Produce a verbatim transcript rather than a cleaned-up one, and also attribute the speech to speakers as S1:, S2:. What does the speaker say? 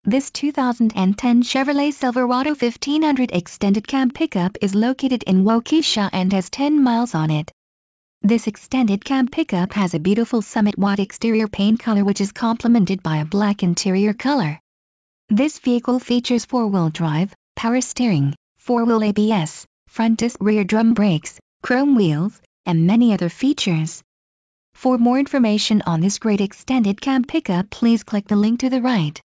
S1: This two thousand ten Chevrolet Silverado fifteen hundred extended cab pickup is located in Waukesha and has ten miles on it. This extended cab pickup has a beautiful Summit White exterior paint color which is complemented by a black interior color. This vehicle features four-wheel drive, power steering, four-wheel A B S, front disc rear drum brakes, chrome wheels, and many other features. For more information on this great extended cab pickup, please click the link to the right.